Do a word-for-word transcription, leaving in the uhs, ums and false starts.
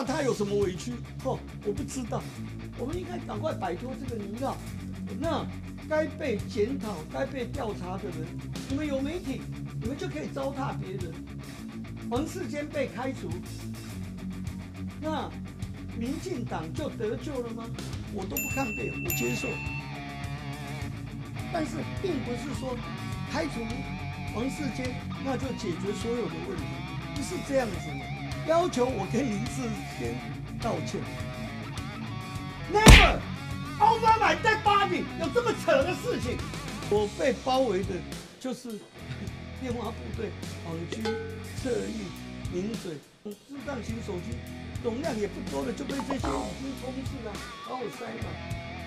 他有什么委屈？哦，我不知道。我们应该赶快摆脱这个泥淖。那该被检讨、该被调查的人，你们有媒体，你们就可以糟蹋别人。王世坚被开除，那民进党就得救了吗？我都不抗辩，我接受。但是并不是说开除王世坚那就解决所有的问题，不是这样子的。要求我跟林志坚道歉 ，Never over my dead body， 有这么扯的事情。我被包围的就是电话部队、网军、侧翼、名嘴、智障型手机，容量也不多的就被这些已经通知了，把我塞满。